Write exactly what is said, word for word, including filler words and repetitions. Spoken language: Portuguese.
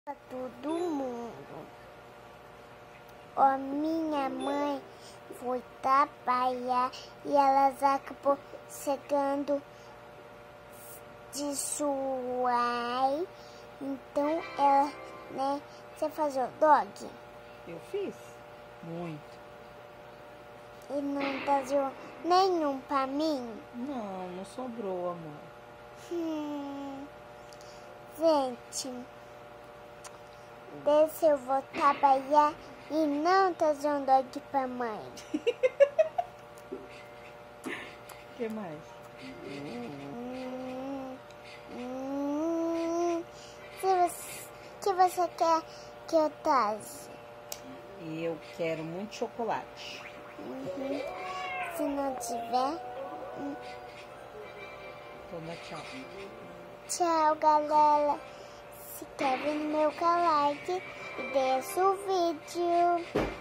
Pra todo mundo. A minha mãe foi trabalhar e ela acabou chegando de suar. Então ela, né? Você faz o dog? Eu fiz. Muito. E não trazou nenhum pra mim? Não, não sobrou, amor. Hum, gente, deixa eu vou trabalhar e não trazer um dog pra mãe. O que mais? Hum, hum, se você, que você quer que eu traze? Eu quero muito chocolate. Uhum. Se não tiver, hum. Então dá tchau. Tchau, galera. Se quer ver no meu canal, like e deixa o vídeo.